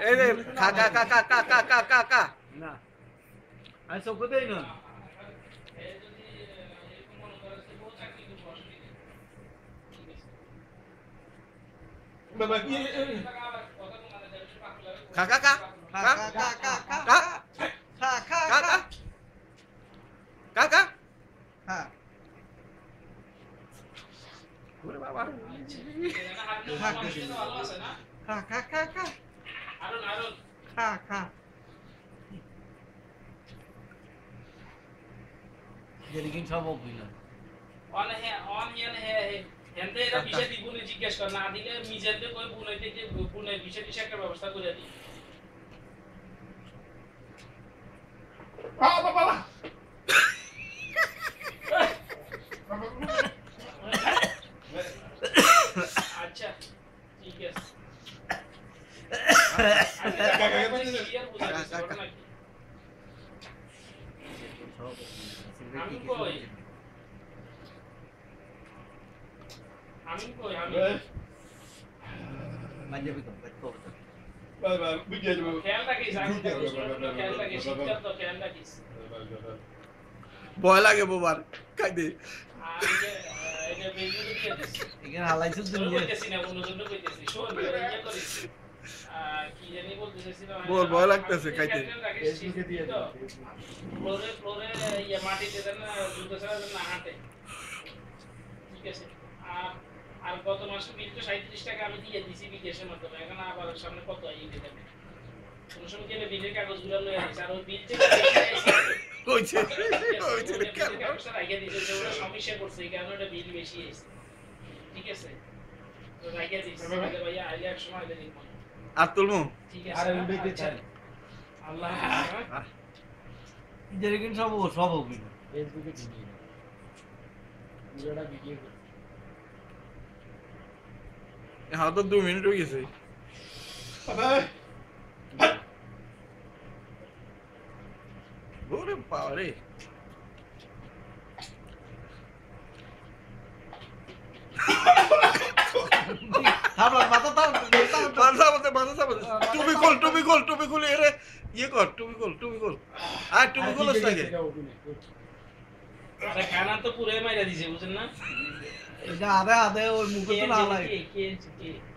এই যে খা খা খা খা খা খা খা খা খা না আমি সব দেই না বাবা কি খা খা খা খা খা খা খা খা খা খা খা খা খা খা হ্যাঁ ওরে বাবা খা খা খা খা খা খা যেদিন সব অভিনয় এনতে এরা বিষয় দিগুনে জিজ্ঞেস কর না দিলে মিজাতে কই বুনাইতে যে বুনাই বিষয় দিশে একটা ব্যবস্থা করে দি বাবা আচ্ছা ঠিক আছে আমি কই পাঞ্জাবি কম কত বাবা বুঝে যাবো খেয়াল রাখিস আমি খেয়াল রাখিস শীতকাল তো খেয়াল রাখিস ভয় লাগে বাবার খাই দে এটা বেজে দিয়ে দিস এখানে হালাইছিস তোর তুমি কইতেছি না অন্য জন্য কইতেছি শোন ইয়া করিস কি জানি বলতেছিলাম বল ভয় লাগতেছে খাইতে ফেসবুকে দিয়ে দাও ফ্লোরে ইয়া মাটিতে দেন না জুতো ছাড়া না হাঁটে ঠিক আছে আর গত মাসে বিল তো 37 টাকা আমি দিয়ে দিছি বিদেশের মাধ্যমে এখন আবার সামনে কত আই দিতে হবে কোন সময় গেলে বিলের কাগজগুলো লয়ে আসি আর ওই বিল থেকে কইছে কেন কাগজটা রাখিয়ে দিয়েছে যে ওরা সমস্যা করছে এই কারণে ওটা বিল বেশি এসেছে ঠিক আছে তো রাখিয়ে দিয়েছে তাহলে ভাইয়া আইলে এক সময় আইলে দেখব আর তুলমু ঠিক আছে আর উঠে চাই আল্লাহ যেদিন সব অভিনয় ফেসবুকে ভিডিও পুরোটা ভিডিও হ্যাঁ তো 2 মিনিট হয়ে গেছে বাবা ওরে বাবা রে থামলা মাথা তাও টুপি খুল এরে ইয়ে কর টুপি খুল আর টুপি খুল লাগে আরে খানা তো পুরো মাইরা দিছে বুঝেন না এটা আদে ওই মুখে তো না লাগে কে